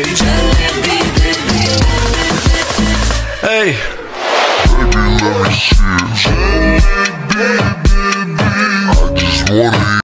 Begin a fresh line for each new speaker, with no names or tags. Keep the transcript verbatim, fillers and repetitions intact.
Jalebi, baby.
Hey,
baby, let me see it. Jalebi, baby. I just wanna